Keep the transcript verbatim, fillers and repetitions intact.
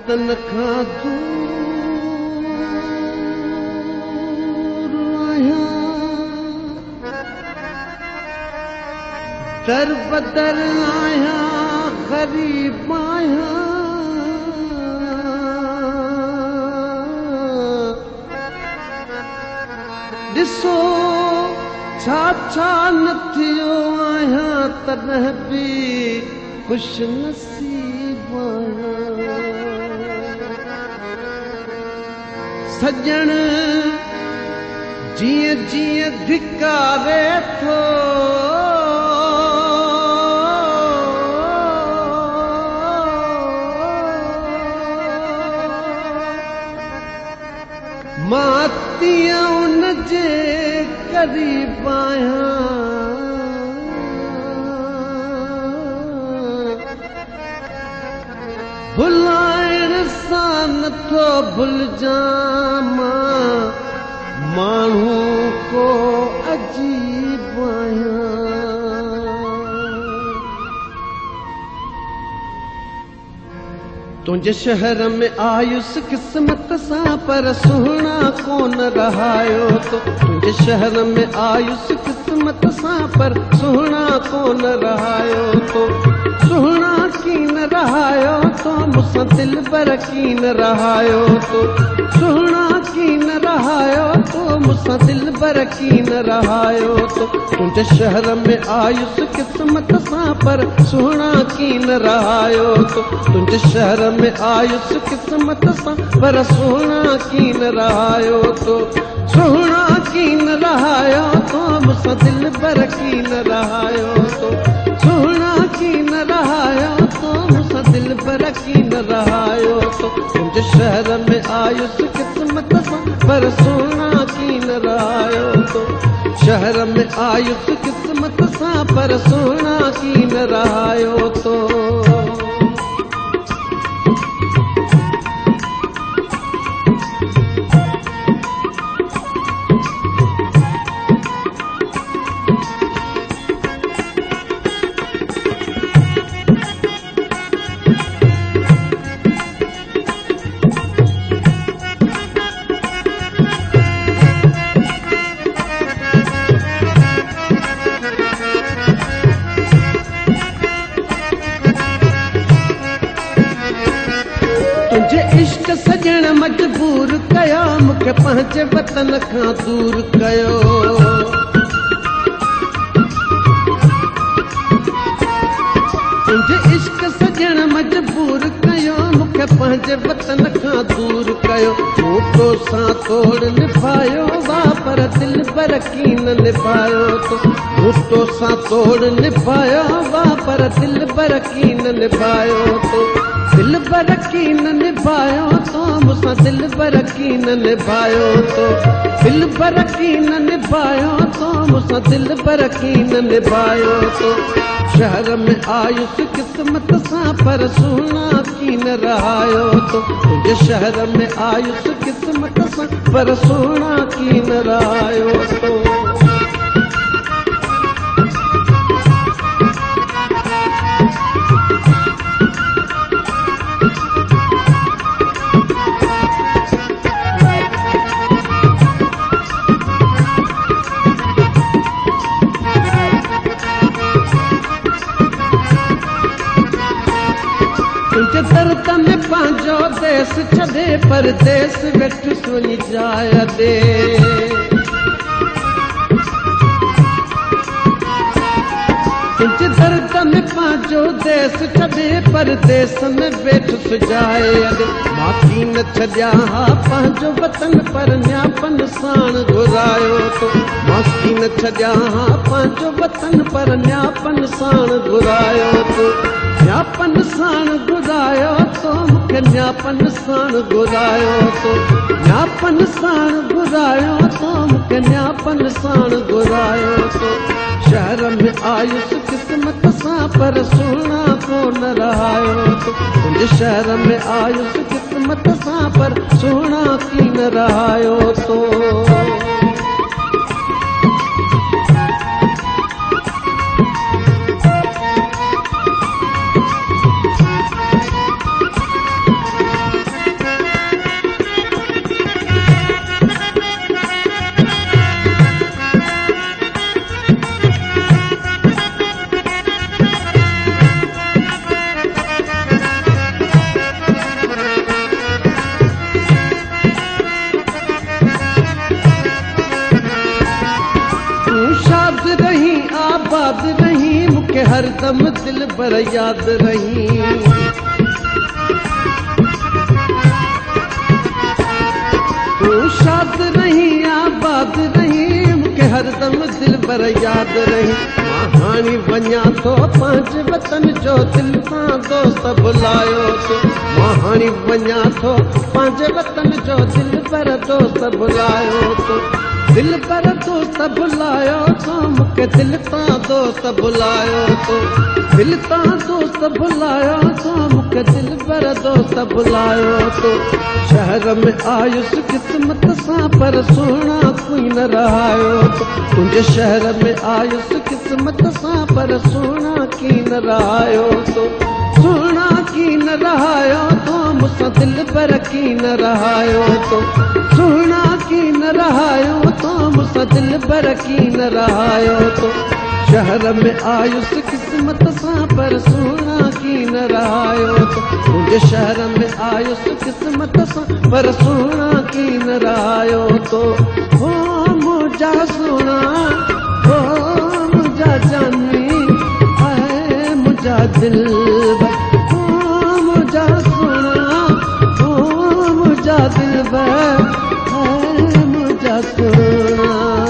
वतन खां दूर आहियां, दर बदर आहियां, ग़रीब आहियां। ॾिसो छा छा न थियो आहियां, तॾहिं बि ख़ुशि नसीब आहियां। सजण जीअं जीअं धिकारे थो, मां तीअं उन जे क़रीब आहियां। भुलाइण सां नथो भुलिजां मां, माण्हू को अजीब आहियां। तुंहिंजे शहर में आयुसि क़िस्मत सां, पर सुहिणा कोन रहायो तो। तुंहिंजे शहर में आयुसि क़िस्मत सां, पर सुहिणा कोन रहायो तो। सुहिणा कीन रहायो तो, मूंसां दिल बर कीन रहायो तो। सुहिणा कीन रहायो तो, मूंसां दिल बर कीन रहायो तो। तुंहिंजे शहर में आयुसि क़िस्मत सां, पर सुहिणा कीन रहायो तो। तुंहिंजे शहर में आयुसि क़िस्मत सां, पर सुहिणा कीन रहायो तो। सुहिणा कीन रहायो तो, मूंसां दिल बर कीन रहायो तो। सुहिणा कीन रहायो तो, मूंसां दिल बर कीन रहायो तो। तुंहिंजे शहर में आयुसि क़िस्मत सां, पर सुहिणा कीन रहायो तो। शहर में आयुसि क़िस्मत सां, पर सुहिणा कीन रहायो तो। तुंहिंजे इश्क सजण मजबूर कयो, मूंखे पंहिंजे वतन खां दूर कयो। तुंहिंजे इश्क सजण मजबूर कयो, मूंखे पंहिंजे वतन खां दूर कयो। मोटो सां तोड़ निभायो वा, पर दिल बर कीन निभायो तो। मोटो सां तोड़ निभायो वा, पर दिल बर कीन निभायो तो। दिल बर कीन निभायो तो, मूंसां दिल बर कीन निभायो तो। दिल बर कीन निभायो तो, मूंसां दिल बर कीन निभायो तो। शहर में आयुसि क़िस्मत सां, पर सुहिणा कीन रहायो तो। तुंहिंजे शहर में आयुसि क़िस्मत सां, पर सुहिणा कीन रहायो तो। तुंहिंजे दर्द में पंहिंजो देश छॾे, परदेस वेठ सुञी जाइ ॾे। तुंहिंजे दर्द में पंहिंजो देश छॾे, परदेस में वेठ सुजाए ॾे। मां कीन छॾिया हा पंहिंजो वतन, पर न्यापन साण घुरायो तो। मां कीन छॾिया हा पंहिंजो वतन, पर न्यापन साण घुरायो तो। न्यापन साण घुरायो तो, मूंखे न्यापन साण घुरायो तो। न्यापन साण घुरायो तो, मूंखे न्यापन साण घुरायो तो। शहर में आयुसि क़िस्मत सां, पर सुहिणा कोन रहायो तो। तुंहिंजे शहर में आयुसि क़िस्मत सां, पर सुहिणा कीन रहायो तो। आबाद रही मूंखे हरदम दिल बर याद रही तूं शाद रही आबाद रही मूंखे हरदम दिल बर याद रही मां हाणे वञा थो पंहिंजे वतन जो दिल सां दोस्त बुलायो तो मां हाणे वञा थो पंहिंजे वतन जो दिल बर दोस्त बुलायो तो दिल पर दोस्त बुलायो तो मूंखे दिल तां दोस्त बुलायो तो दिल तां दोस्त बुलायो तो मूंखे दिल पर दोस्त बुलायो तो शहर में आयुसि क़िस्मत सां पर सुहिणा कोई न रहायो तो तुंहिंजे शहर में आयुसि क़िस्मत सां पर सुहिणा की न रहायो तो सुहिणा की न रहायो तो मूंसां दिल पर की न रहायो तो सुहिणा की न रहायो तो मूंसां दिल पर की न रहायो तो शहर में आयुसि क़िस्मत सां पर सुहिणा की न रहायो तो तुंहिंजे शहर में आयुसि क़िस्मत सां पर सुहिणा की न रहायो तो हो मुंहिंजा सोना हो मुंहिंजा जानी ऐं मुंहिंजा दिल हो मुंहिंजा सोना हो मुंहिंजा दिल ऐं मुंहिंजा सोना